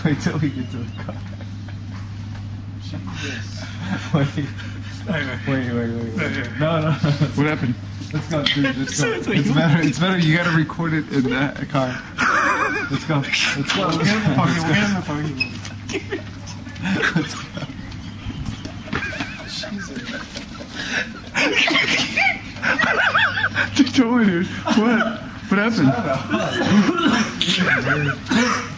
Wait till we get to the car. Jesus. Wait. No. What happened? Let's go, dude. Let's go. It's better. It's better. You gotta record it in the car. Let's go. Let's go. We'll get in the parking. We'll get in the parking. Let's go. Dude, tell me, dude. What? What happened? Shut up.